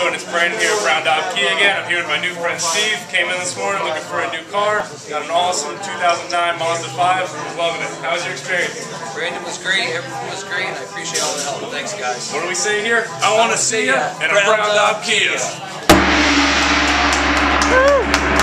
doing? It's Brandon here at Brown Daub Kia again. I'm here with my new friend Steve. Came in this morning looking for a new car. Got an awesome 2009 Mazda 5. Loving it. How was your experience? Brandon was great. Everything was great. I appreciate all the help. Thanks, guys. What do we say here? I want to see ya in a Brown Daub Kia.